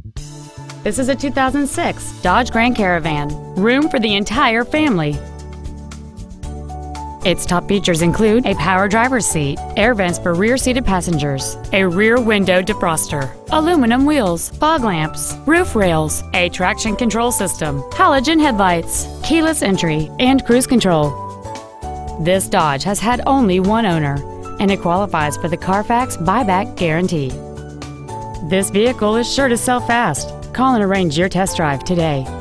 This is a 2006 Dodge Grand Caravan. Room for the entire family. Its top features include a power driver's seat, air vents for rear-seated passengers, a rear window defroster, aluminum wheels, fog lamps, roof rails, a traction control system, halogen headlights, keyless entry, and cruise control. This Dodge has had only one owner, and it qualifies for the Carfax buyback guarantee. This vehicle is sure to sell fast. Call and arrange your test drive today.